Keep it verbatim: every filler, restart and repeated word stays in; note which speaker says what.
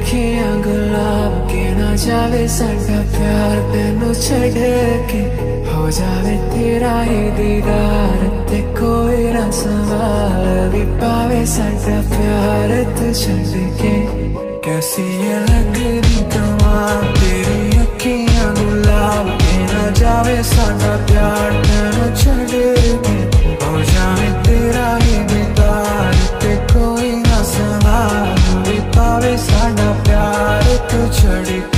Speaker 1: अखियां गुलाब के ना जावे साडा प्यार तेनू छड़ के हो जावे तेरा ही दीदार ते कोई ना संभाल भी पावे साडा प्यार तू छड़ के। कैसी ये लगदी कमाल तेरी अखियां गुलाब के ना जावे साडा प्यार तेनू छड़ के हो जावे तेरा ही दीदार ते कोई ना संभाल भी पावे साडा प्यार तू छड़ के।